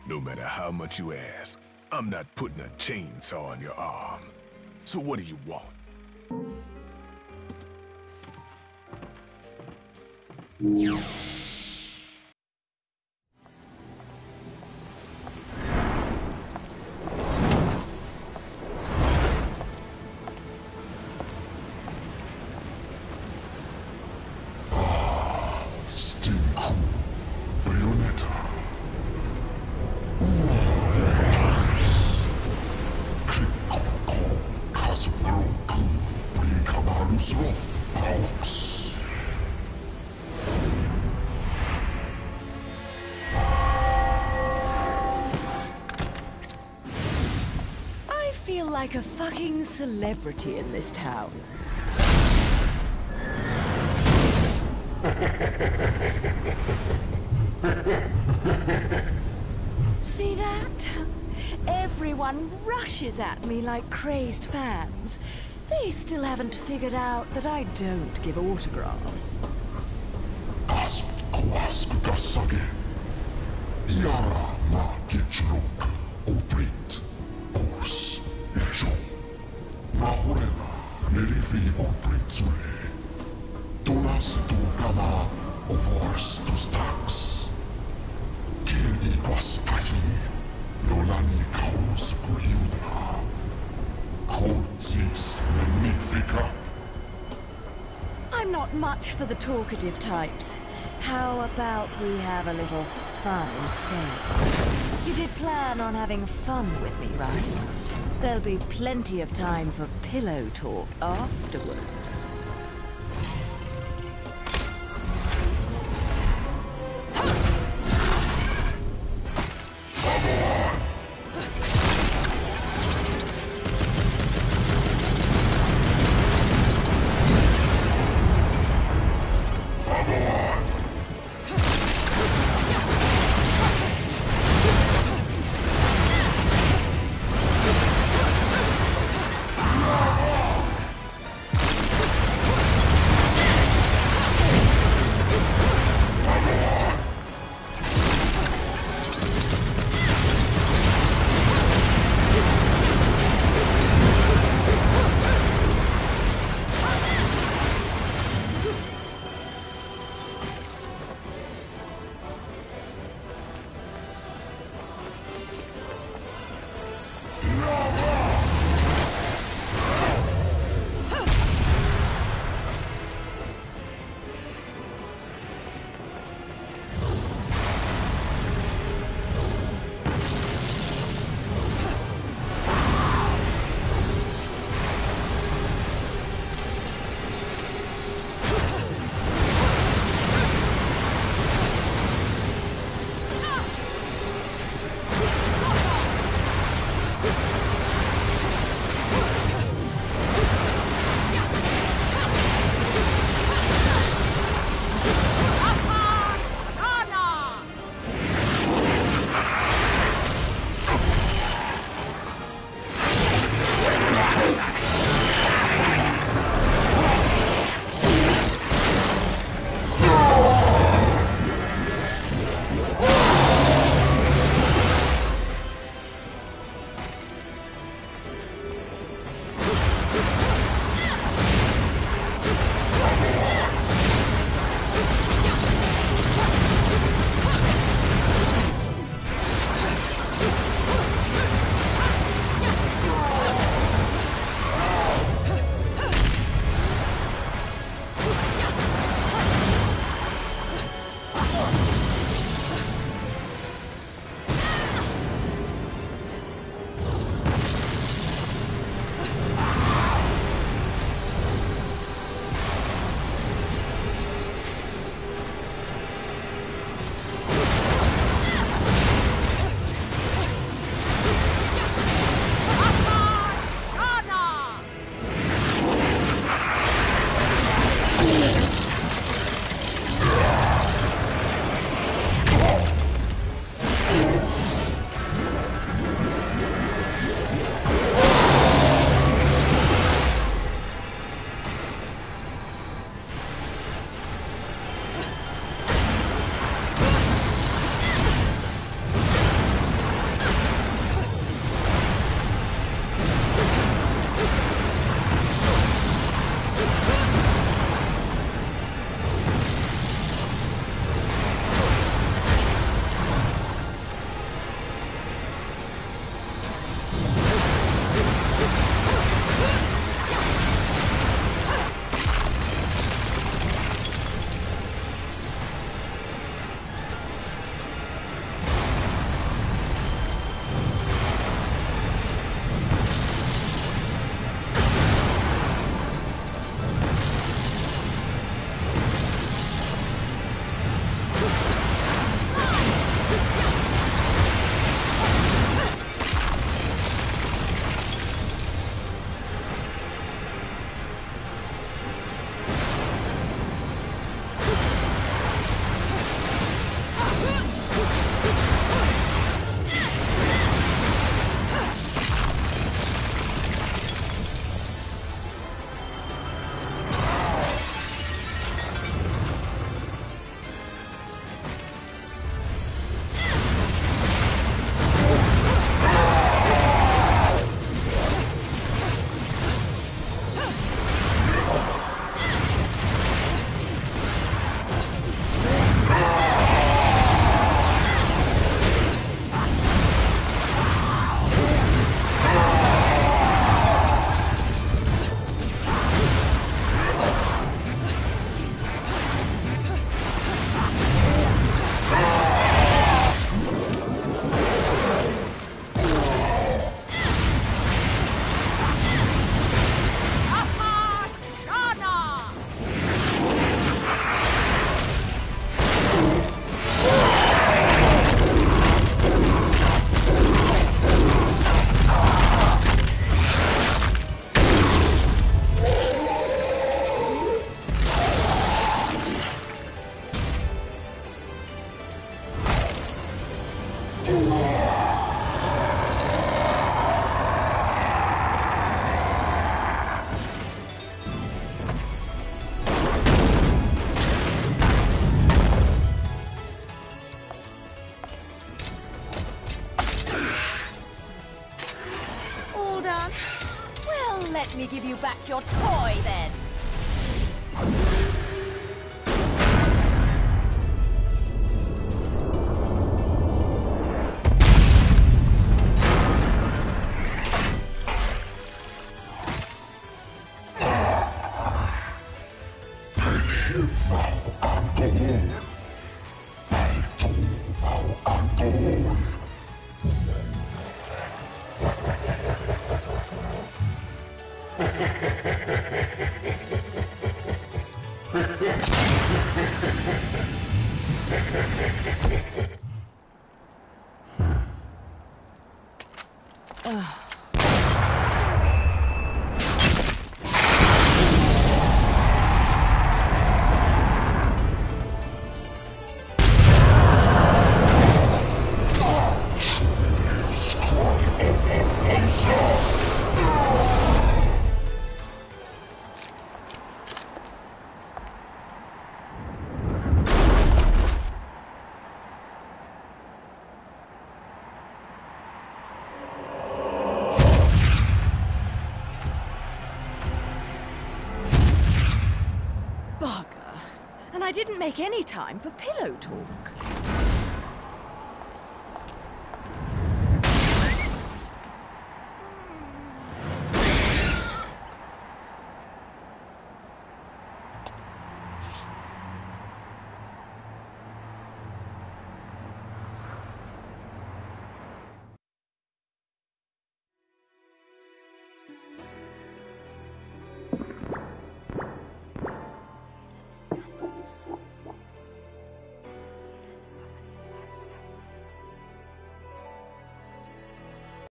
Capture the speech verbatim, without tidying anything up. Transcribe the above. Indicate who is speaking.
Speaker 1: No matter how much you ask, I'm not putting a chainsaw on your arm. So what do you want?
Speaker 2: I feel like a fucking celebrity in this town. See that? Everyone rushes at me like crazed fans. They still haven't figured out that I don't give autographs.
Speaker 3: Asp koask gasage. Iara ma gechrook. Oprit. Os. Echo. Mahorena. Nerifi opritsure. Donas tu kama. Ovors tu stax. Kin ikwas ahi. Lolani kaus kuriudra. Courtis magnifica.
Speaker 2: I'm not much for the talkative types. How about we have a little fun instead? You did plan on having fun with me, right? There'll be plenty of time for pillow talk afterwards. me give you back your toy, then. I didn't make any time for pillow talk.